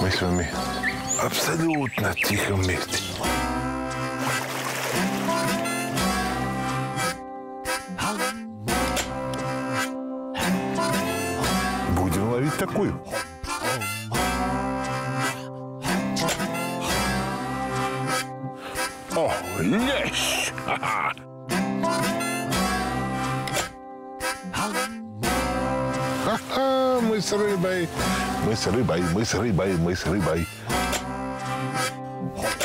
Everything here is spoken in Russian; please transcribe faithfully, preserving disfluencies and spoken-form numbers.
Мы с вами абсолютно в тихом месте. Будем ловить такую. О, лещ! Ха-ха, мы с рыбой, мы с рыбой, мы с рыбой, мы с рыбой.